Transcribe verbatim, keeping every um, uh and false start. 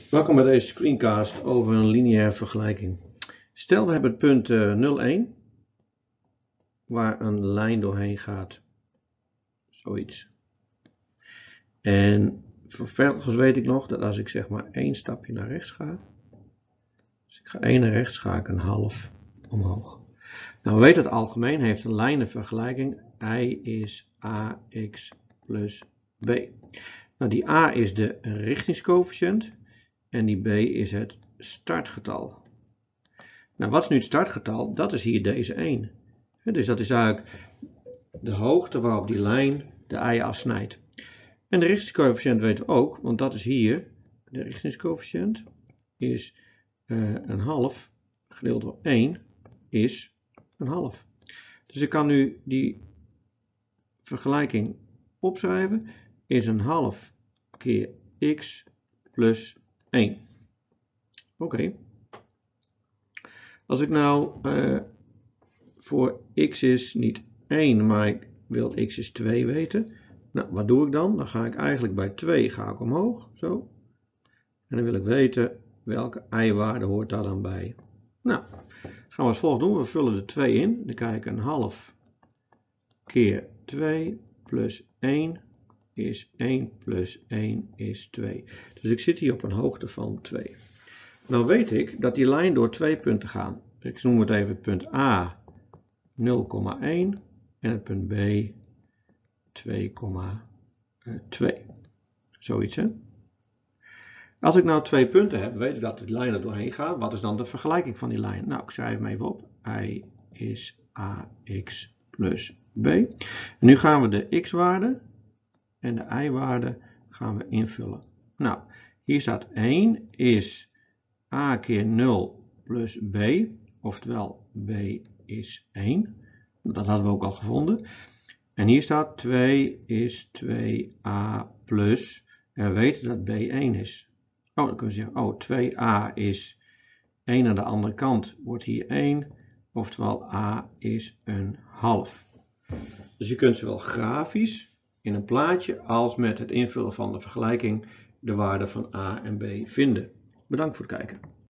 Welkom bij deze screencast over een lineaire vergelijking. Stel we hebben het punt uh, nul, één, waar een lijn doorheen gaat, zoiets. En vervolgens weet ik nog dat als ik zeg maar één stapje naar rechts ga, dus ik ga één naar rechts, ga ik een half omhoog. Nou, we weten dat algemeen heeft een lijn een vergelijking, y is ax plus b. Nou, die a is de richtingscoëfficiënt. En die b is het startgetal. Nou, wat is nu het startgetal? Dat is hier deze één. Dus dat is eigenlijk de hoogte waarop die lijn de y afsnijdt. En de richtingscoëfficiënt weten we ook, want dat is hier. De richtingscoëfficiënt is uh, een half gedeeld door één is een half. Dus ik kan nu die vergelijking opschrijven. Is een half keer x plus één. Oké. Okay. Als ik nou uh, voor x is niet één, maar ik wil x is twee weten. Nou, wat doe ik dan? Dan ga ik eigenlijk bij twee ga ik omhoog. Zo. En dan wil ik weten welke y-waarde hoort daar dan bij. Nou, gaan we als volgt doen. We vullen de twee in. Dan krijg ik een half keer twee plus één is één plus één is twee. Dus ik zit hier op een hoogte van twee. Nou weet ik dat die lijn door twee punten gaat. Ik noem het even het punt A nul komma één en het punt B twee komma twee. Zoiets, hè? Als ik nou twee punten heb, weet ik dat de lijn er doorheen gaat. Wat is dan de vergelijking van die lijn? Nou, ik schrijf hem even op. Y is ax plus b. En nu gaan we de x-waarde en de y-waarde gaan we invullen. Nou, hier staat één is a keer nul plus b, oftewel b is één. Dat hadden we ook al gevonden. En hier staat twee is twee a plus, en we weten dat b één is. Oh, dan kunnen we zeggen, oh, twee a is één aan de andere kant, wordt hier één, oftewel a is een half. Dus je kunt zowel grafisch in een plaatje als met het invullen van de vergelijking de waarde van a en b vinden. Bedankt voor het kijken.